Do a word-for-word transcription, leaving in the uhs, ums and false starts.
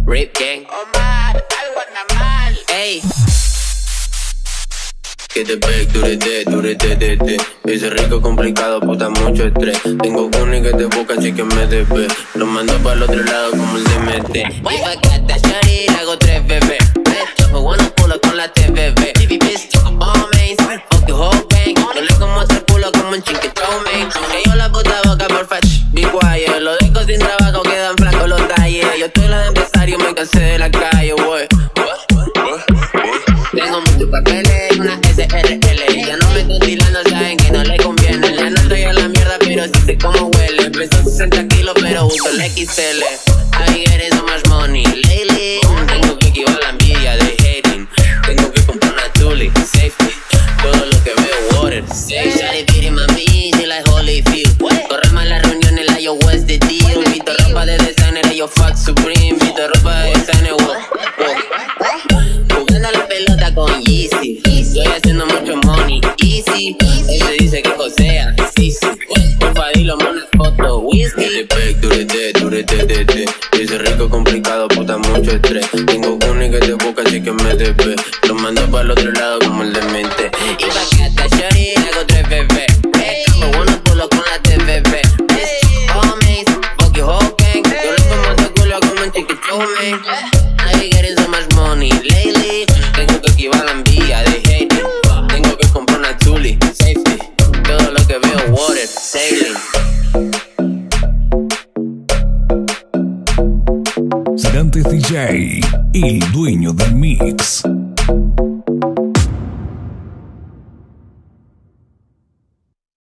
Rip Gang. Omar, algo anda mal. Ey. Que te pegue, durete, durete, dete. Ese rico complicado, puta, mucho estrés. Tengo cuni que te busca, así que me debe. Lo mando para el otro lado como el D M T. If I got that shawty, le hago tres bebés. Me wanna pulo con la T V B. T V bitch, toco mains. Fuck your whole gang. Yo le como ese culo como un chicken chow mein. Que yo la puta boca por fetch. Be quiet. Los discos sin trabajo quedan flacos los talles. Yo estoy la de empresario, me cansé de la calle, wey. Tengo muchos papeles, una S R L. Ya no me estoy tirando, saben que no le conviene. Ya no estoy a la mierda, pero sí sé cómo huele. Peso sesenta kilos, pero uso el X L. I get so much money lately. Tengo que esquivar la envidia de hating. Tengo que comprar una Tully, safety. Todo lo que veo, water, safe. Shawty beating my beats, like Holyfield. Corre más las reuniones, like yo, what's the deal? Vito ropa de designer, yo, fuck Supreme. Vito ropa de designer, wow, wow. Jugando la pelota con Yeezy. Estoy haciendo mucho money, easy. Él se dice que josea, sí, sí. Porfa, dilo, una foto, whisky. Que te pegue, durete, durete, dete. Ese rico complicado, puta, mucho estrés. Tengo cuni que te busca, así que me debe. Lo mando para el otro lado como el demente. If I got that shawty, le hago tres bebés. Me wanna pulo con la T V B. All mains, fuck your whole gang. Yo le como ese culo como un chicken chow mein. I be getting so much money lately. Tengo que esquivar la envidia de hating. Tengo que comprar una Tully, safety. Todo lo que veo, water, sailing. Serantes D J, el dueño del mix.